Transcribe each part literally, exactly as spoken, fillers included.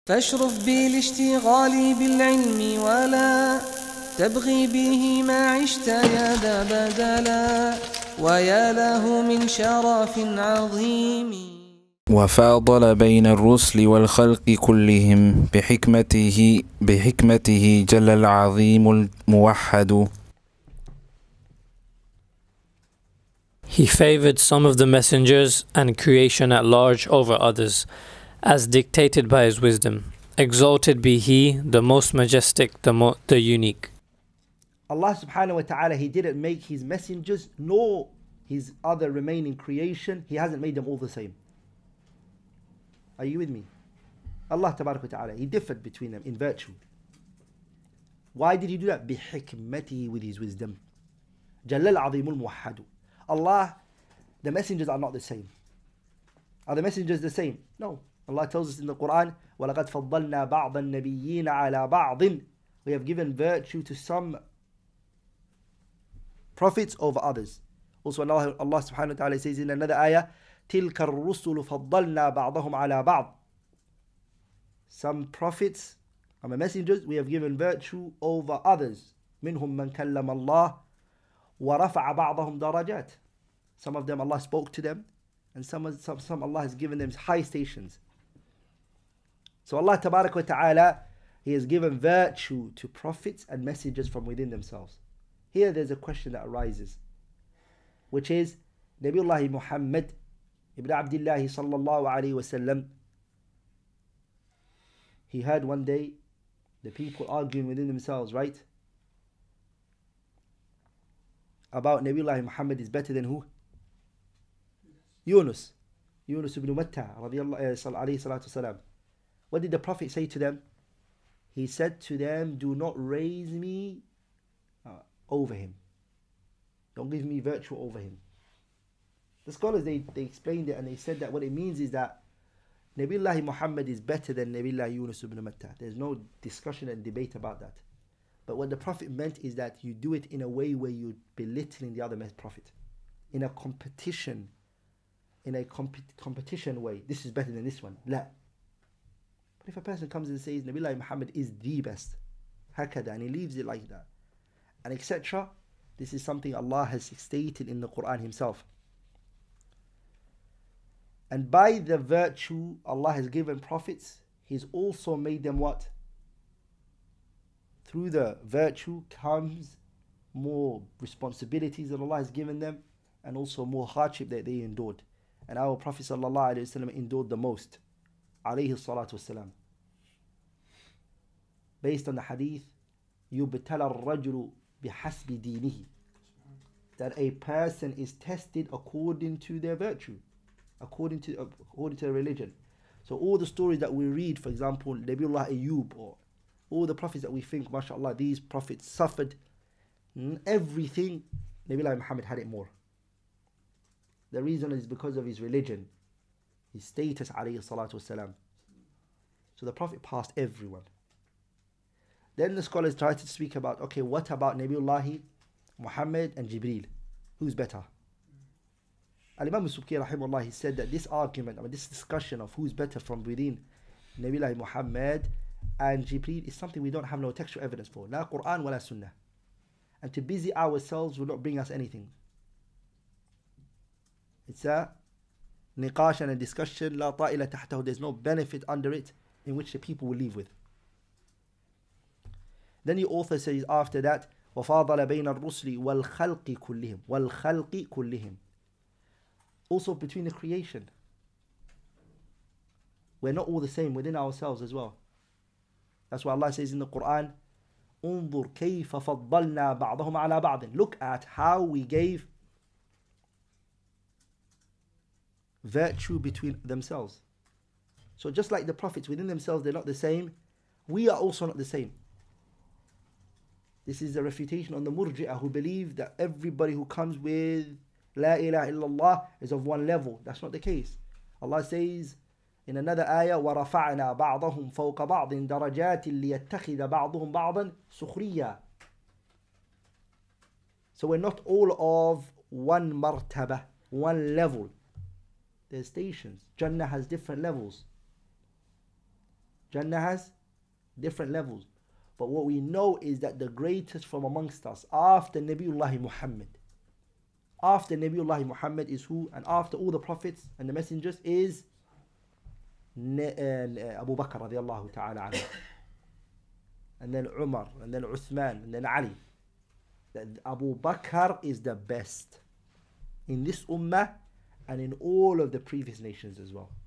فاشرف بالاشتغال بالعلم ولا تبغي به ما عشت يا ذا بدلا ويا له من شرف عظيم. وفاضل بين الرسل والخلق كلهم بحكمته بحكمته جل العظيم الموحد. He favored some of the messengers and creation at large over others, as dictated by his wisdom. Exalted be he, the most majestic, the, mo the unique. Allah subhanahu wa ta'ala, He didn't make His messengers nor His other remaining creation. He hasn't made them all the same. Are you with me? Allah tabarak wa ta'ala, He differed between them in virtue. Why did He do that? بِحِكْمَتِهِ, with His wisdom. جَلَّ الْعَظِيمُ الْمُوحَّدُ. Allah, the messengers are not the same. Are the messengers the same? No. Allah tells us in the Quran, وَلَقَدْ فَضَّلْنَا بَعْضَ النَّبِيِّينَ عَلَى بَعْضٍ. We have given virtue to some prophets over others. Also Allah, Allah subhanahu wa ta'ala says in another ayah, تِلْكَ الرُّسُلُ فَضَّلْنَا بَعْضَهُمْ عَلَى بَعْضٍ. Some prophets, and messengers, we have given virtue over others. مِنْهُمْ مَنْ كَلَّمَ اللَّهُ وَرَفَعَ بَعْضَهُمْ دَرَجَاتٍ. Some of them Allah spoke to them, and some, some, some Allah has given them high stations. So Allah tabarak wa ta'ala, He has given virtue to prophets and messengers from within themselves. Here there's a question that arises, which is, Nabiullah Muhammad ibn Abdullah sallallahu alayhi wa sallam, he heard one day the people arguing within themselves, right? About Nabiullah Muhammad is better than who? Yunus. Yunus ibn Matta, alayhi salatu salam. What did the Prophet say to them? He said to them, do not raise me uh, over him. Don't give me virtue over him. The scholars, they, they explained it and they said that what it means is that Nabiullah Muhammad is better than Nabiullah Yunus ibn Matta. There's no discussion and debate about that. But what the Prophet meant is that you do it in a way where you're belittling the other Prophet. In a competition, in a comp competition way. This is better than this one. La. But if a person comes and says, Nabiullah Muhammad is the best, hakada, and he leaves it like that, and et cetera, this is something Allah has stated in the Quran Himself. And by the virtue Allah has given prophets, He's also made them what? Through the virtue comes more responsibilities that Allah has given them, and also more hardship that they endured. And our Prophet sallallahu alaihi wasallam endured the most, alayhi salatu wasalam. Based on the hadith, يُبْتَلَى الرَّجُلُ بِحَسْبِ دِينِهِ, that a person is tested according to their virtue, according to according to their religion. So all the stories that we read, for example, Nabiullah Ayyub, or all the prophets that we think, mashallah, these prophets suffered everything, Nabiullah Muhammad had it more. The reason is because of his religion, his status, alayhi salatu wasalam. So the Prophet passed everyone. Then the scholars try to speak about, okay, what about Nabiullah Muhammad and Jibreel? Who's better? Al-Imam al-Subki rahimahullah, he said that this argument, I mean this discussion of who's better from within Nabiullah Muhammad and Jibreel is something we don't have no textual evidence for. La Quran wa la Sunnah. And to busy ourselves will not bring us anything. It's a niqash and a discussion, la ta'ila tahtahu, there's no benefit under it in which the people will leave with. Then the author says after that, وَفَاضَلَ بَيْنَ الرُّسْلِ وَالْخَلْقِ كُلِّهِمْ وَالْخَلْقِ كُلِّهِمْ. Also between the creation. We're not all the same within ourselves as well. That's why Allah says in the Quran, انظر كيف فضلنا بعضهم على بعض. Look at how we gave virtue between themselves. So just like the prophets within themselves, they're not the same, we are also not the same. This is a refutation on the Murji'ah who believe that everybody who comes with La ilaha illallah is of one level. That's not the case. Allah says in another ayah, وَرَفَعْنَا بَعْضَهُمْ فَوْقَ بَعْضٍ دَرَجَاتٍ لِيَتَّخِذَ بَعْضُهُمْ بَعْضًا سُخْرِيًّا. So we're not all of one martaba, one level. There's stations. Jannah has different levels. Jannah has different levels. But what we know is that the greatest from amongst us after Nabiullah Muhammad, after Nabiullah Muhammad is who? And after all the prophets and the messengers is Abu Bakr radiallahu ta'ala anhu. And then Umar, and then Uthman, and then Ali. That Abu Bakr is the best in this ummah and in all of the previous nations as well.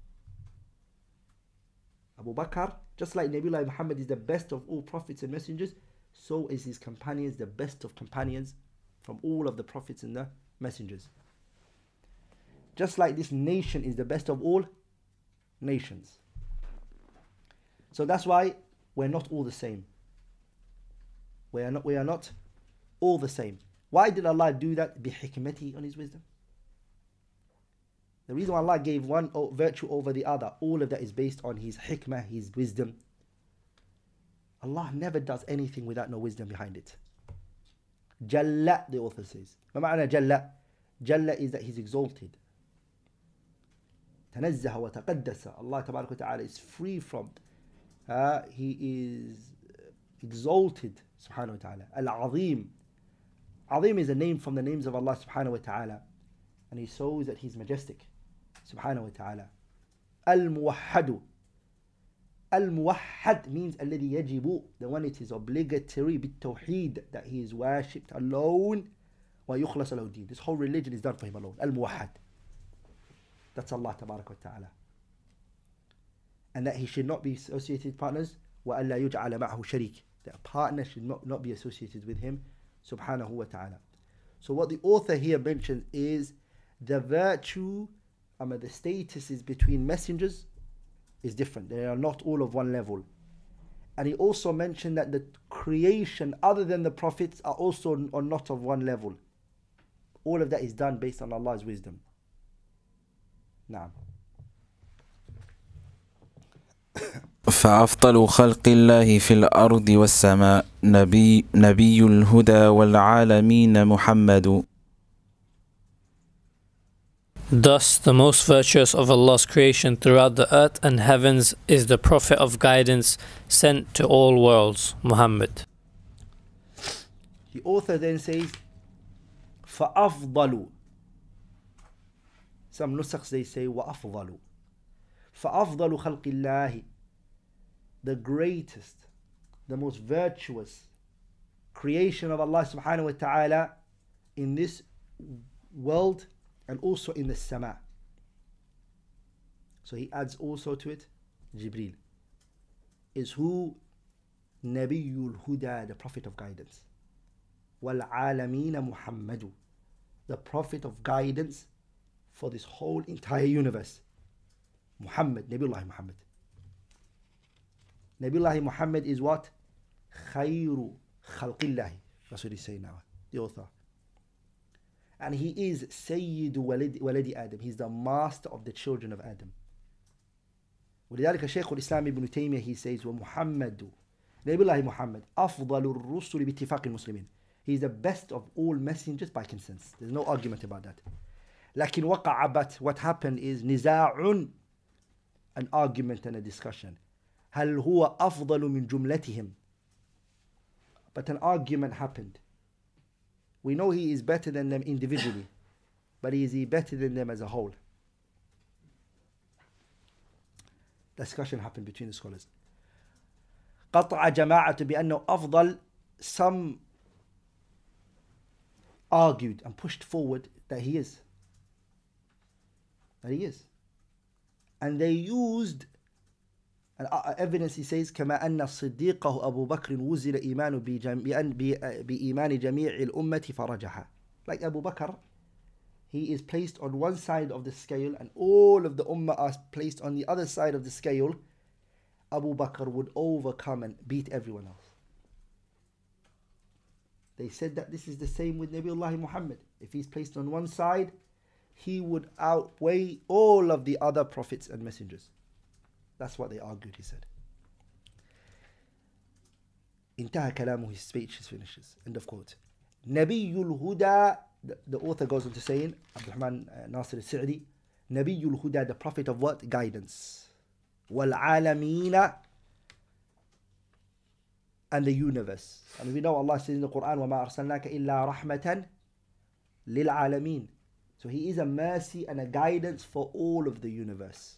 Abu Bakr, just like Nabiullah Muhammad is the best of all prophets and messengers, so is his companions the best of companions from all of the prophets and the messengers. Just like this nation is the best of all nations. So that's why we're not all the same. We are not, we are not all the same. Why did Allah do that? بِحِكْمَتِهِ, on His wisdom. The reason why Allah gave one virtue over the other, all of that is based on His hikmah, His wisdom. Allah never does anything without no wisdom behind it. Jalla, the author says. Ma ma'ana Jalla? Jalla is that He's exalted. تنزه وتقدس. Allah tabarak wa ta'ala is free from. Uh, he is exalted, subhanahu wa ta'ala. Al-Azim. Azim is a name from the names of Allah subhanahu wa ta'ala. And He shows that He's majestic, subhanahu wa ta'ala. Al-Muwahhadu. Al-Muwahhad means الذي يجب, the one it is obligatory بالتوحيد, that He is worshipped alone. ويخلص له الدين. This whole religion is done for Him alone. Al-Muwahhad. That's Allah tabarak wa ta'ala. And that He should not be associated with partners. وَأَلَّا يُجْعَلَ مَعْهُ شَرِيكٌ. That a partner should not, not be associated with Him, subhanahu wa ta'ala. So what the author here mentions is the virtue, I mean, the statuses between messengers is different. They are not all of one level. And he also mentioned that the creation other than the prophets are also are not of one level. All of that is done based on Allah's wisdom. Naam. فأفضل خلق الله في الأرض والسماء نبي نبي الهدى والعالمين محمد. Thus, the most virtuous of Allah's creation throughout the earth and heavens is the Prophet of guidance sent to all worlds, Muhammad. The author then says, فَأَفْضَلُ. Some nusaks they say, وَأَفْضَلُ. فَأَفْضَلُ خَلْقِ اللَّهِ. The greatest, the most virtuous creation of Allah subhanahu wa ta'ala in this world and also in the sama. So he adds also to it Jibreel. Is who? Nabiyul Huda, the Prophet of guidance. Wal Alamina Muhammadu, the Prophet of guidance for this whole entire universe. Muhammad, Nabiullah Muhammad. Nabiullah Muhammad is what? Khayru khalqillahi. That's what he's saying now, the author. And he is Sayyidu Waladi Adam. He's the master of the children of Adam. ولذلك شيخ الإسلام ابن تيمية he says ومحمد نبي الله محمد أفضل الرسل باتفاق المسلمين. He is the best of all messengers by consensus. There's no argument about that. لكن وقع, but what happened is نزاع, an argument and a discussion. هل هو أفضل من جملتهم. But an argument happened. We know he is better than them individually, but is he better than them as a whole? Discussion happened between the scholars. قطع جماعة بأنه أفضل. Some argued and pushed forward that he is. That he is. And they used an evidence, he says, كما أن صديقه أبو بكر وزل إيمان بإيمان جميع الأمة فرجح. Like Abu Bakr, he is placed on one side of the scale and all of the Ummah are placed on the other side of the scale. Abu Bakr would overcome and beat everyone else. They said that this is the same with Nabiullah Muhammad. If he's placed on one side, he would outweigh all of the other prophets and messengers. That's what they argued, he said. انتهى كلامه, his speech is finishes. End of quote. Nabiyul Huda, the, the author goes on to saying, AbdulRahman uh, Nasir al-Sa'di, Nabiyul Huda, the Prophet of what? Guidance. Wal Alamina, and the universe. And we know Allah says in the Quran, وَمَا أَرْسَلْنَاكَ إِلَّا رَحْمَةً لِلْعَالَمِينَ. So he is a mercy and a guidance for all of the universe.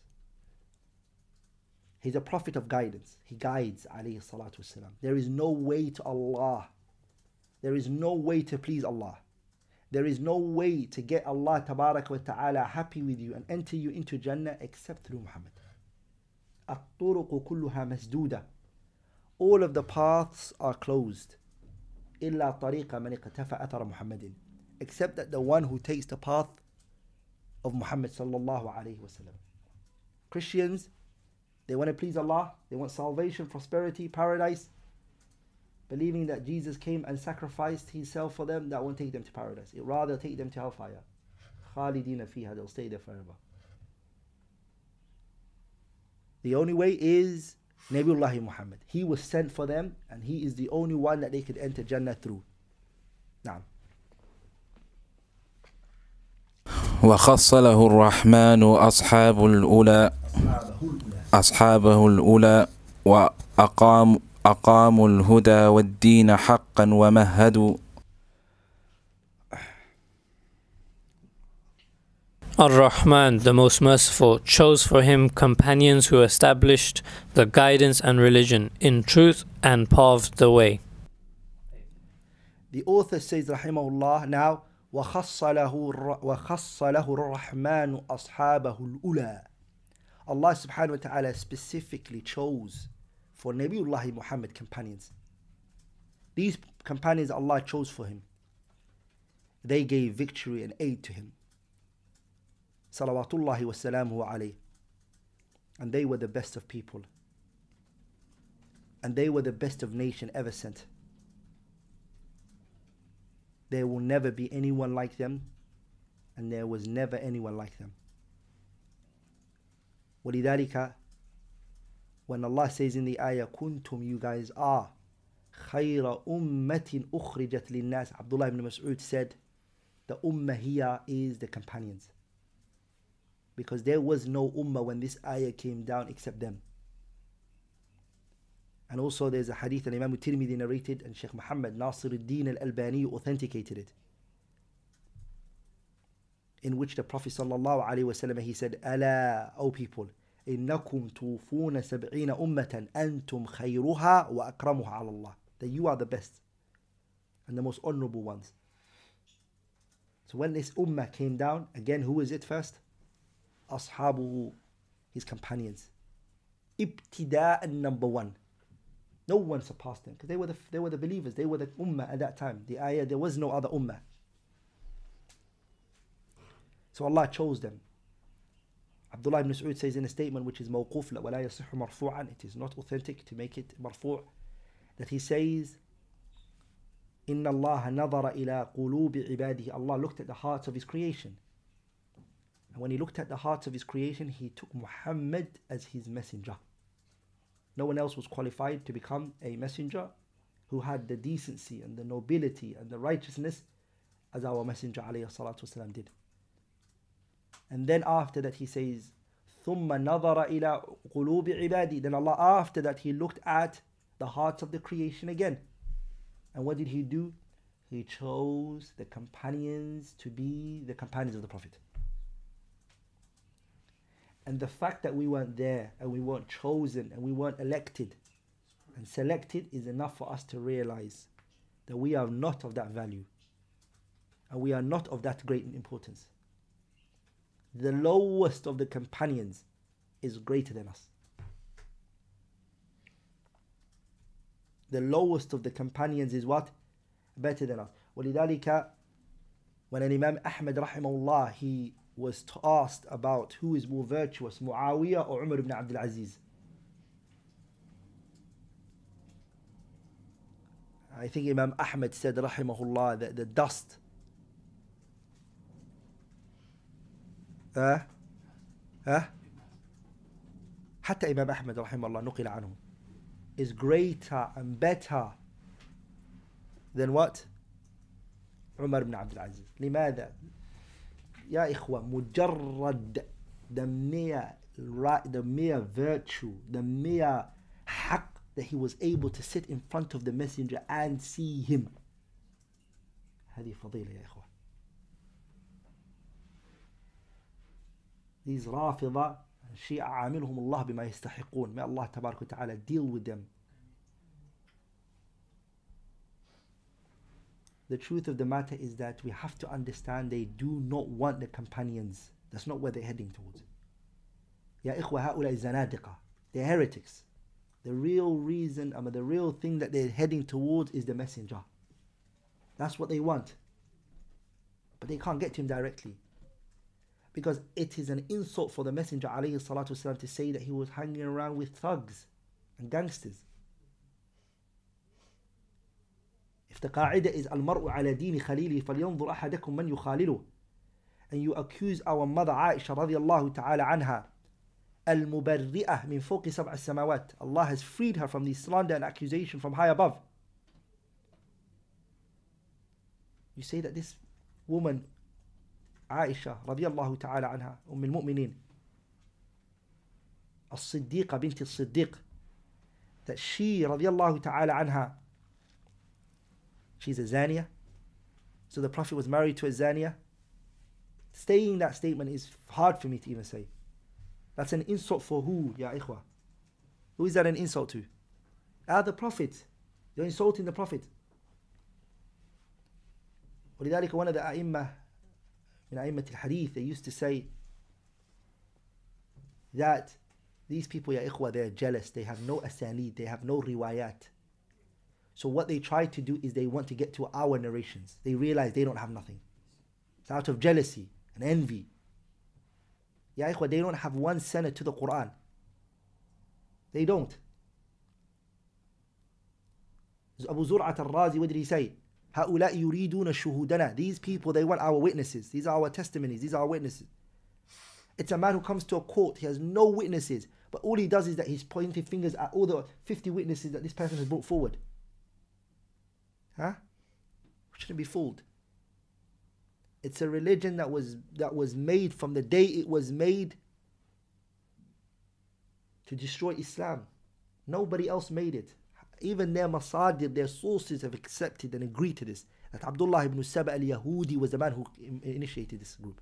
He's a prophet of guidance. He guides, alayhi salatu wasalam. There is no way to Allah. There is no way to please Allah. There is no way to get Allah tabarak wa ta'ala happy with you and enter you into Jannah except through Muhammad. الطرق كلها مسدودة. All of the paths are closed. إلا طريق من اقتفى أثر محمد. Except that the one who takes the path of Muhammad sallallahu alayhi wa sallam. Christians, they want to please Allah. They want salvation, prosperity, paradise. Believing that Jesus came and sacrificed himself for them, that won't take them to paradise. It rather take them to hellfire. خالدين فيها, they'll stay there forever. The only way is Nabiullah Muhammad. He was sent for them and he is the only one that they could enter Jannah through. Naam. وخص له الرحمن أصحاب الأولى أصحابه الأولى وأقام أقاموا الهدى والدين حقا ومهدوا. Ar-Rahman, the most merciful, chose for him companions who established the guidance and religion in truth and paved the way. The author says, rahimahullah, now, وَخَصَّ لَهُ الرَّحْمَنُ أَصْحَابَهُ الْأُولَى. Allah subhanahu wa ta'ala specifically chose for Nabiullah Muhammad companions. These companions Allah chose for him. They gave victory and aid to him. Salawatullahi wa salamuhu alayhi. And they were the best of people. And they were the best of nation ever sent. There will never be anyone like them, and there was never anyone like them. وَلِذَلِكَ, when Allah says in the ayah, kuntum, you guys are, خَيْرَ أُمَّةٍ أُخْرِجَتْ لِلنَّاسِ. Abdullah ibn Mas'ud said, the ummah here is the companions. Because there was no ummah when this ayah came down except them. And also there's a hadith that Imam Tirmidhi narrated and Shaykh Muhammad Nasiruddin al-Albani authenticated it, in which the Prophet sallallahu alaihi wasallam, he said, Ala, O people, innakum tufuna sab'ina ummatan antum khayruha wa akramuha ala Allah. That you are the best and the most honorable ones. So when this ummah came down, again, who was it first? Ashabuhu, his companions. Ibtida'an, number one. No one surpassed them because they were the they were the believers. They were the ummah at that time. The ayah, there was no other ummah. So Allah chose them. Abdullah ibn Mas'ud says in a statement which is mawquf, la wala yasihhu marfu'an, it is not authentic to make it marfu', that he says, Inna Allah nadhara ila qulubi ibadihi. Allah looked at the hearts of his creation. And when he looked at the hearts of his creation, he took Muhammad as his messenger. No one else was qualified to become a messenger who had the decency and the nobility and the righteousness as our messenger alayhi salatu wasalam did. And then after that he says, ثُمَّ نَظَرَ إِلَىٰ قُلُوبِ عِبَادِي. Then Allah, after that, he looked at the hearts of the creation again. And what did he do? He chose the companions to be the companions of the Prophet. And the fact that we weren't there and we weren't chosen and we weren't elected and selected is enough for us to realize that we are not of that value and we are not of that great importance. The lowest of the companions is greater than us. The lowest of the companions is what? Better than us. وَلِذَلِكَ, when an Imam Ahmad rahimahullah, he was asked about who is more virtuous, Muawiyah or Umar ibn Abdul Aziz. I think Imam Ahmad said rahimahullah that the dust uh, uh, حتى Imam Ahmad rahimahullah نقل عنه is greater and better than what? Umar ibn Abdul Aziz. لماذا؟ Ya ikhwa, mujarrad, the mere right, the mere virtue, the mere haqq that he was able to sit in front of the messenger and see him. هذه فضيلة يا إخوة. These Rafida, Shia عاملهم الله بما يستحقون. May Allah تبارك وتعالى deal with them. The truth of the matter is that we have to understand they do not want the companions. That's not where they're heading towards. Ya ikhwa ha'ulai zanadiqa. They're heretics. The real reason, I mean, the real thing that they're heading towards is the messenger. That's what they want. But they can't get to him directly. Because it is an insult for the messenger alayhi salatu wasalam to say that he was hanging around with thugs and gangsters. If the qa'idah is al-mar'u ala dini khalili falyanzur ahadakum man yukhalilu, and you accuse our mother Aisha radiyallahu ta'ala anha al-mubarri'ah min fawqi sab'a samawat, Allah has freed her from the slander and accusation from high above. You say that this woman Aisha radiyallahu ta'ala anha Umm al-Mu'minin as-Siddiqa bint al-Siddiq, that she radiyallahu ta'ala anha, she's a zaniya, so the Prophet was married to a zaniya. Saying that statement is hard for me to even say. That's an insult for who, ya ikhwa? Who is that an insult to? Ah, the Prophet. You're insulting the Prophet. ولذلك one of the أئمة من أئمة الحديث, they used to say that these people, ya ikhwa, they're jealous. They have no asanid. They have no riwayat. So what they try to do is they want to get to our narrations. They realize they don't have nothing. It's out of jealousy and envy. Ya ikhwa, they don't have one sanad to the Quran. They don't. Abu Zur'at al-Razi, what did he say? هؤلاء يريدون شهودنا. These people, they want our witnesses. These are our testimonies. These are our witnesses. It's a man who comes to a court. He has no witnesses. But all he does is that he's pointing fingers at all the fifty witnesses that this person has brought forward. Huh? We shouldn't be fooled. It's a religion that was that was made from the day it was made to destroy Islam. Nobody else made it. Even their masadir, their sources have accepted and agreed to this. That Abdullah ibn Saba al-Yahudi was the man who initiated this group.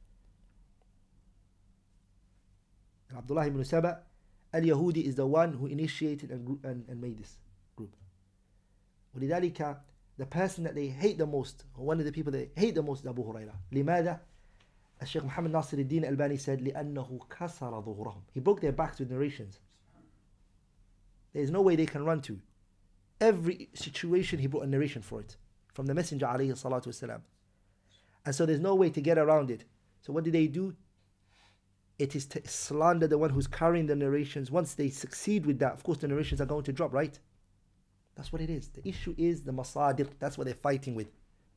And Abdullah ibn Saba al-Yahudi is the one who initiated and, and, and made this group. ولذلك, the person that they hate the most, or one of the people they hate the most, is Abu Hurairah. لماذا? As Shaykh Muhammad Nasir al-Din al-Albani said, لأنه كسر ظهورهم. He broke their backs with narrations. There is no way they can run to. Every situation he brought a narration for it, from the Messenger alayhi salatu wasalam. And so there's no way to get around it. So what do they do? It is to slander the one who's carrying the narrations. Once they succeed with that, of course the narrations are going to drop, right? That's what it is. The issue is the masadir. That's what they're fighting with.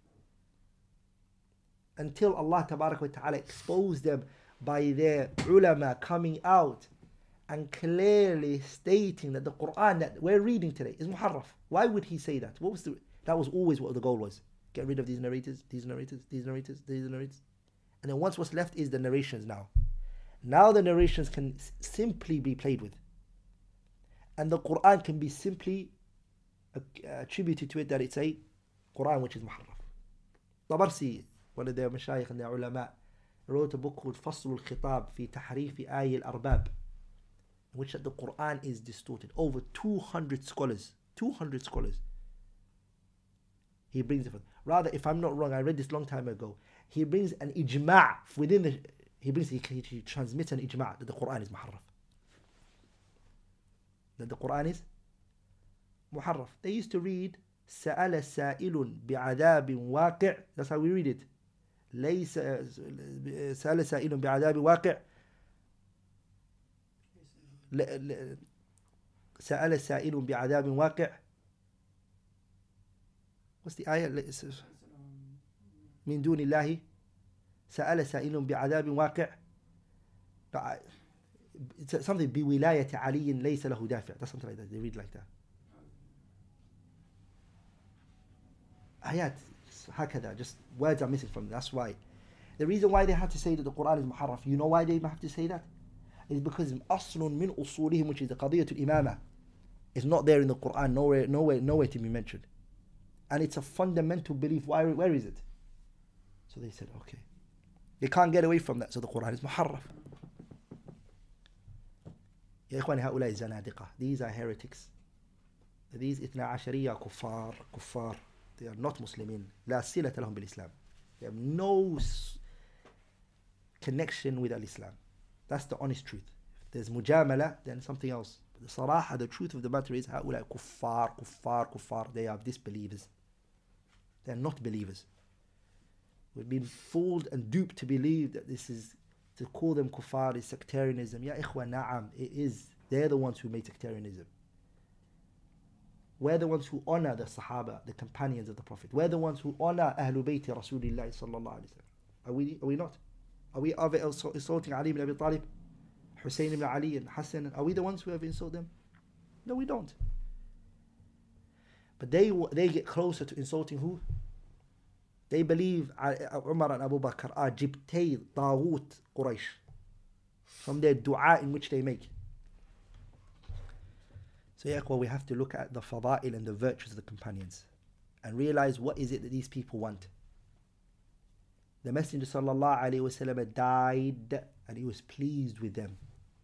Until Allah tabarak wa ta'ala exposed them by their ulama coming out and clearly stating that the Quran that we're reading today is muharraf. Why would he say that? What was the, that was always what the goal was. Get rid of these narrators, these narrators, these narrators, these narrators. And then once what's left is the narrations now. Now the narrations can s- simply be played with. And the Quran can be simply attributed to it that it's a Quran which is muharraf. Tabarsi, one of their mashayikh and their ulama, wrote a book called Fasl al-Khitab fi Tahrif Ay al-Arbab, in which the Quran is distorted. Over two hundred scholars, two hundred scholars, he brings it. Rather, if I'm not wrong, I read this long time ago, he brings an ijma' within the, he brings, he, he transmits an ijma' that the Quran is muharraf. That the Quran is muharraf. They used to read سأل سائل بعذاب واقع. That's how we read it. ليس سأل سائل بعذاب واقع. سأل سائل بعذاب واقع. What's the ayah? من دون الله سأل سائل بعذاب واقع. Something بولاية علي ليس له دافع. That's something like that. They read like that. Ayat, hakada, just words are missing from it. That's why. The reason why they have to say that the Quran is muharraf, you know why they have to say that? It's because aslun min usulihim, which is the qadiyatul imama. It's not there in the Quran, nowhere, nowhere, nowhere to be mentioned. And it's a fundamental belief. Why, where is it? So they said, okay. They can't get away from that. So the Quran is muharraf. يا إخواني هؤلاء الزنادقة. These are heretics. These اثنا عشرية كفار كفار. They are not Muslimin. لا صلة لهم بالإسلام. They have no connection with al-Islam. That's the honest truth. If there's mujamala, then something else. But the صراحة, the truth of the matter is هؤلاء كفار كفار كفار. They are disbelievers. They are not believers. We've been fooled and duped to believe that this is, to call them kuffar is sectarianism. Ya ikhwa, na'am, it is. They're the ones who made sectarianism. We're the ones who honor the Sahaba, the companions of the Prophet. We're the ones who honor Ahlul Bayti Rasulullah sallallahu alayhi wa sallam. Are we, are we not? Are we ever insulting Ali ibn Abi Talib, Hussein ibn Ali and Hassan? Are we the ones who have insulted them? No, we don't. But they, they get closer to insulting who? They believe Umar and Abu Bakr are jibtay, taghut, Quraysh, from their dua in which they make. So yeah, well, we have to look at the fada'il and the virtues of the companions and realize what is it that these people want. The Messenger sallallahu alaihi wasallam died and he was pleased with them.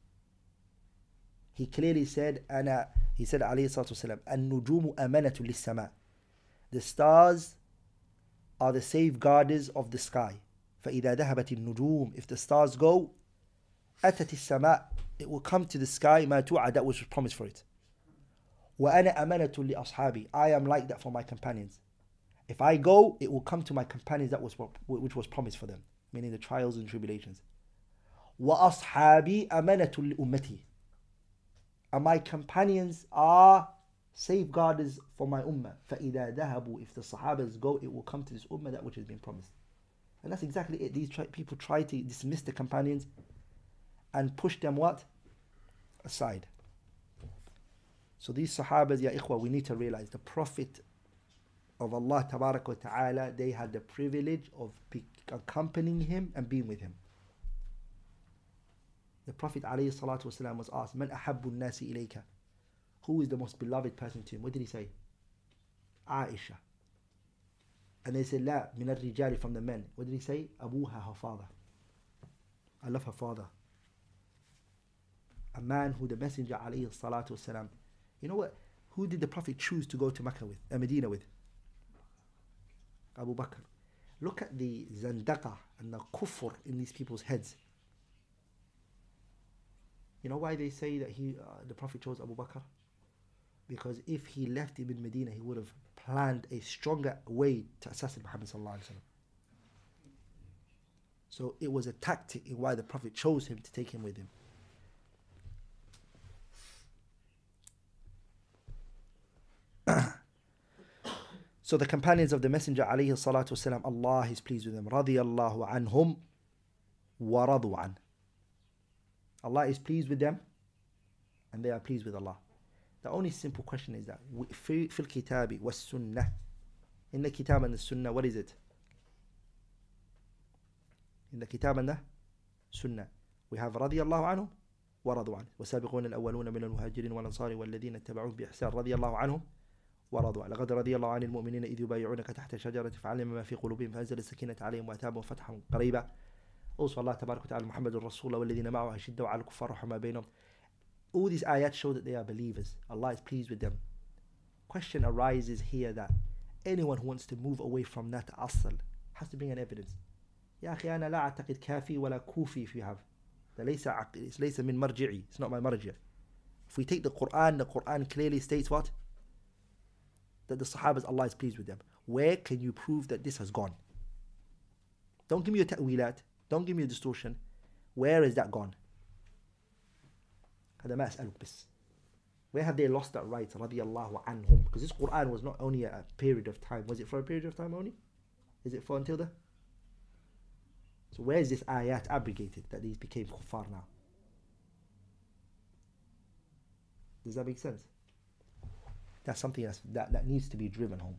He clearly said, "Ana." He said, alayhi salatu wasalam, "An-nujumu amanatu lis-sama." The stars are the safeguarders of the sky. فَإِذَا ذَهَبَتِ النُّجُومِ. If the stars go, أَتَتِ السَّمَاء. It will come to the sky, مَا تُوعَ, that which was promised for it. وَأَنَا أَمَنَةٌ لِأَصْحَابِي. I am like that for my companions. If I go, it will come to my companions that was which was promised for them, meaning the trials and tribulations. وَأَصْحَابِي أَمَنَةٌ لِأُمَّتِي. And my companions are safeguarders for my ummah. فَإِذَا ذَهَبُوا. If the Sahabas go, it will come to this ummah that which has been promised. And that's exactly it. These try, people try to dismiss the companions and push them what? Aside. So these Sahabas, ya ikhwa, we need to realize the Prophet of Allah Tabarak wa Ta'ala, they had the privilege of accompanying him and being with him. The Prophet alayhi salatu wasalam was asked, "Man ahabbu nasi ilayka?" Who is the most beloved person to him? What did he say? Aisha. And they said, La, min al-rijali, from the men. What did he say? Abuha, her father. I love her father. A man who the Messenger alayhi salatu wasalam, you know what? Who did the Prophet choose to go to Mecca with, uh, Medina with? Abu Bakr. Look at the zandaqa and the kufr in these people's heads. You know why they say that he, uh, the Prophet chose Abu Bakr? Because if he left him in Medina, he would have planned a stronger way to assassinate Muhammad sallallahu alaihi wasallam. So it was a tactic in why the Prophet chose him to take him with him. So the companions of the Messenger alayhi salatu wasalam, Allah is pleased with them. Radiyallahu anhum wa radu an. Allah is pleased with them and they are pleased with Allah. The only simple question is that في الكتاب والسنة, in the kitab and the sunnah, what is it? In the kitab and the sunnah, we have رضي الله عنهم ورضوا عنه والسابقون الأولون من المهاجرين والأنصار والذين اتبعوهم بإحسان رضي الله عنهم ورضوا عنه لقد رضي الله عن المؤمنين إذ يبايعونك تحت شجرة فعلم ما في قلوبهم فأنزل السكينة عليهم وأتابهم فتحا قريبا. Also Allah تبارك وتعالى محمد الرسول والذين معه أشدوا على الكفار رحماء بينهم. All these ayats show that they are believers. Allah is pleased with them. Question arises here that anyone who wants to move away from that asl has to bring an evidence. يا أخي أنا لا أعتقد كافي ولا كوفي if you have. ليس عقل, ليس من مرجعي. It's not my marji'. If we take the Quran, the Quran clearly states what? That the Sahabas, Allah is pleased with them. Where can you prove that this has gone? Don't give me a ta'wilat. Don't give me a distortion. Where is that gone? هذا ما أسألك بس. Where have they lost that right? رضي الله عنهم. Because this Quran was not only a period of time. Was it for a period of time only? Is it for until the? So where is this ayat abrogated that these became kuffar now? Does that make sense? That's something that's, that, that needs to be driven home.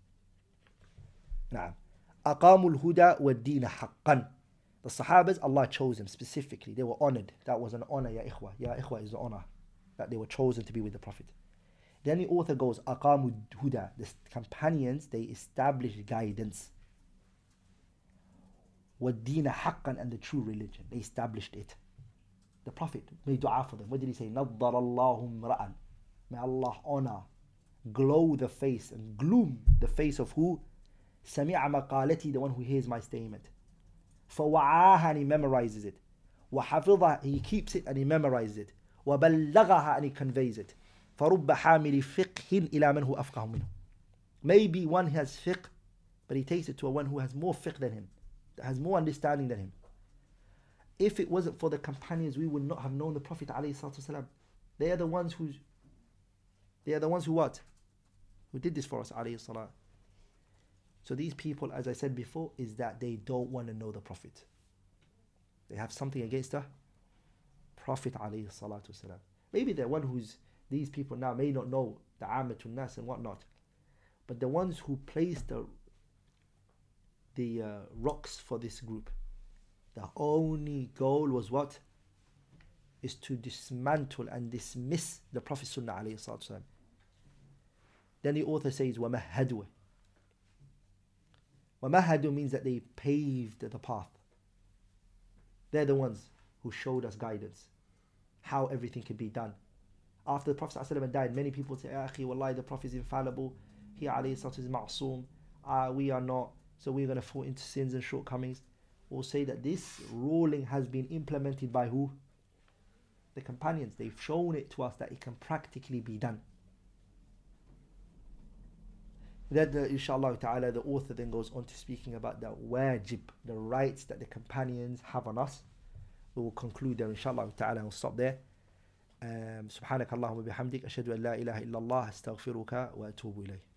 نعم. أقاموا الهدى والدين حقا. The Sahabas, Allah chose them specifically. They were honored. That was an honor, ya ikhwa. Ya ikhwa is the honor that they were chosen to be with the Prophet. Then the author goes, أقاموا الهدى. The companions, they established guidance. وَالدِّينَ حَقًّا, and the true religion. They established it. The Prophet made dua for them. What did he say? نَضَّرَ اللَّهُ امْرَأً. May Allah honor, glow the face and gloom the face of who? سَمِعَ مَقَالَتِي, the one who hears my statement. فَوَعَاهَا, and he memorizes it. وَحَفِظَهَا, he keeps it and he memorizes it. وَبَلَّغَهَا, and he conveys it. فَرُبَّ حَامِلِ فِقْهٍ إِلَى مَنْ هُ أَفْقَهُ مِنْهُ. Maybe one has fiqh, but he takes it to a one who has more fiqh than him, that has more understanding than him. If it wasn't for the companions, we would not have known the Prophet ﷺ. They are the ones who, they are the ones who what? Who did this for us ﷺ. So these people, as I said before, is that they don't want to know the Prophet. They have something against the Prophet ﷺ. Maybe they're one who's, these people now may not know the Ammatun Nas and whatnot, but the ones who placed the the uh, rocks for this group, the only goal was what? Is to dismantle and dismiss the Prophet Sunnah alayhi salatu wasalam. Then the author says, وَمَهَّدُوا. وَمَهَّدُوا means that they paved the path. They're the ones who showed us guidance, how everything could be done. After the Prophet ﷺ died, many people say, Akhi, wallahi, the Prophet is infallible. He alayhi salatu is ma'soom. Uh, we are not. So we're going to fall into sins and shortcomings. We'll say that this ruling has been implemented by who? The companions. They've shown it to us that it can practically be done. Then, uh, inshallah ta'ala, the author then goes on to speaking about the wajib, the rights that the companions have on us. We will conclude there, inshallah ta'ala, and we'll stop there. Um, سبحانك اللهم وبحمدك أشهد أن لا إله إلا الله أستغفرك وأتوب إليه.